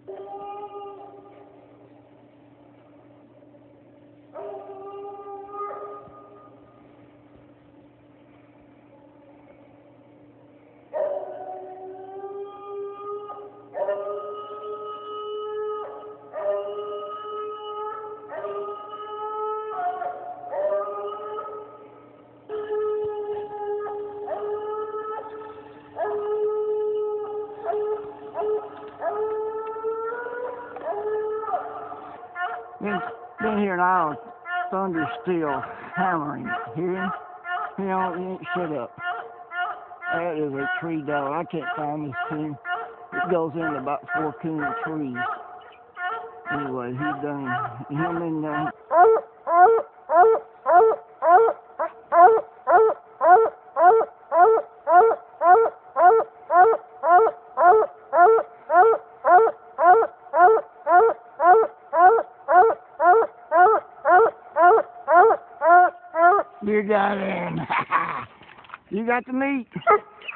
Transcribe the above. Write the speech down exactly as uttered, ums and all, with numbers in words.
Been, been here an hour, thunder still hammering. Hear him? He don't, he ain't shut up. That is a tree dog. I can't find this thing. It goes into about four coon trees. Anyway, he done him and uh, you got in. You got the meat.